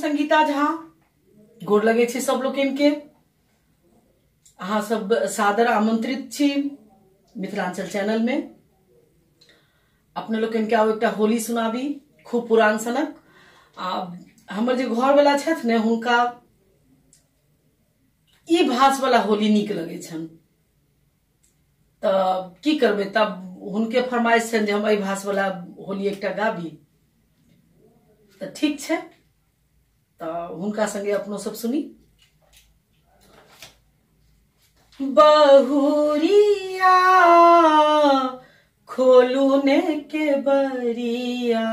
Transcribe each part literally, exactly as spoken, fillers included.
संगीता झा गोर लगे छी सब लोग के। अहाँ सब सादर आमंत्रित छी मिथिलांचल चैनल में। अपने लोग के आब एकटा होली सुनाबी खूब पुरान सनक। आ हमर जे घर वाला छथि ने हुनका ई भाष वाला होली नीक लगे छन, त की करबे तब हुनके फरमाइश छन जे हम एहि भाष वाला होली एकटा गाबी। त ठीक छे, त हुनका संगे अपनो सब सुनी। बहुरिया खोलू ने के बरिया,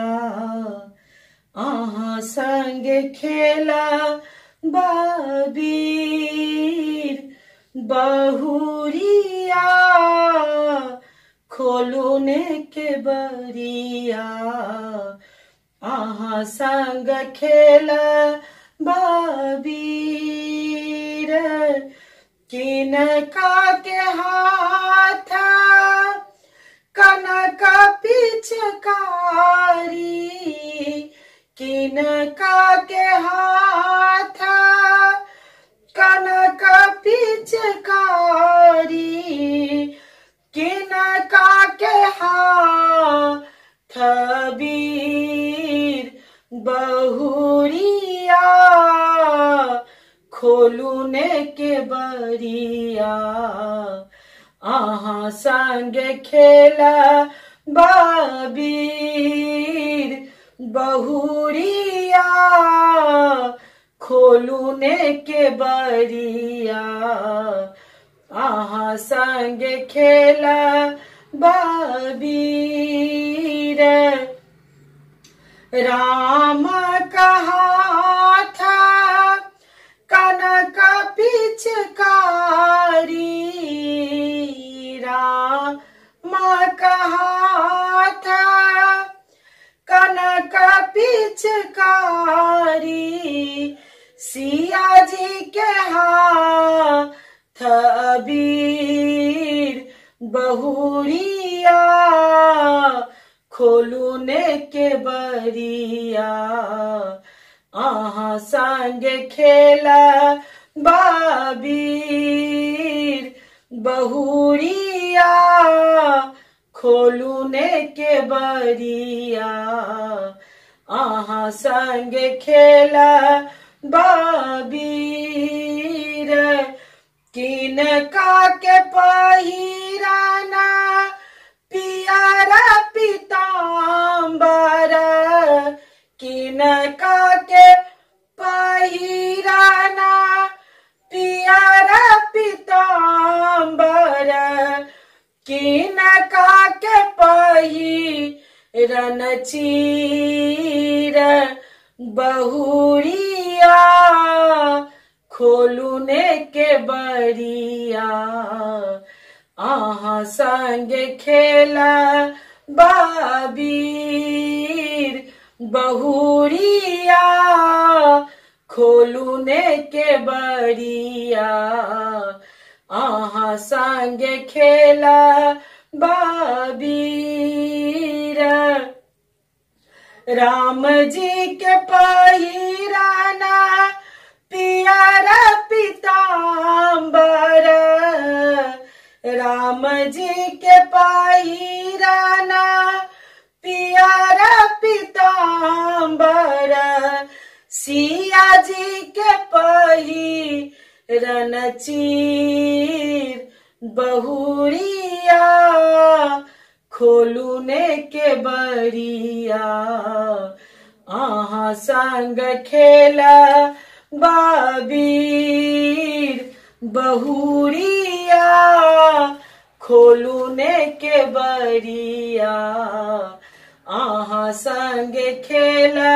आहा संगे खेला बाबीर। बहुरिया खोलू ने के बरिया, आहा संग खेला बाबीर। किनका के हाथ कनक पिचकारी, किनका के हाथ कनक पिचकारी, किनका के हाथ वीर। बहुरिया खोलू ने के बरिया, आहा संगे खेला बाबीर। बहुरिया खोलू ने के बरिया, आहा संगे खेला बाबीर। राम कहा था कनक पिचकारी, राम कहा था कनक पिचकारी। सिया जी के हाथ वीर। बहुरिया खोलू ने के बरिया, आहा संगे खेला बाबीर। बहुरिया खोलू ने के बरिया, आहा संगे खेला बाबीर। किनका के पहिराना पियारा पीताम्बर, किनका के पहिराना पियारा पीताम्बर, किनका के पहिरन चीर। बहुरिया खोलू ने के बरिया, आहा संगे खेला बाबीर। बहुरिया खोलू ने के बरिया, आहा संगे खेला बाबीर। राम जी के पहिराना पियारा पीताम्बर, राम जी के पहिराना पियारा पीताम्बर। सिया जी के पहिरन चीर। बहुरिया खोलू ने के बरिया, आहा संग खेला बाबीर। बहुरिया खोलू ने के बरिया, आहा संगे खेला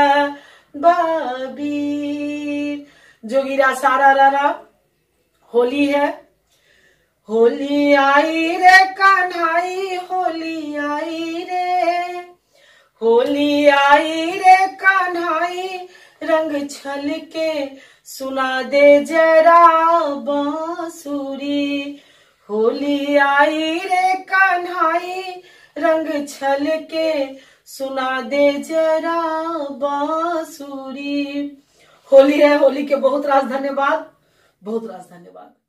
बाबीर। जोगिरा सारा रारा होली है। होली आई रे कन्हाई, होली आई रे, होली आई रे कन्हाई। रंग छल के सुना दे जरा बांसुरी। होली आई रे कन्हाई, रंग छल के सुना दे जरा बांसुरी। होली है, होली के बहुत रास धन्यवाद, बहुत रास धन्यवाद।